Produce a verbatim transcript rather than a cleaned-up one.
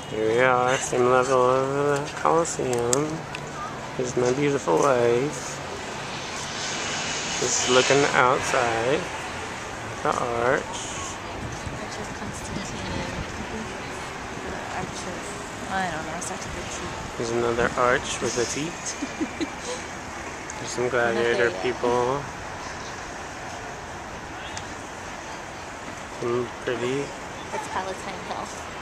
Here we are, same level of the Colosseum. Here's my beautiful wife. Just looking outside the arch. Arch of Constantine. The arch of, I don't know, starts with a T. There's another arch with a T. There's some gladiator people. Some pretty. That's Palatine Hill.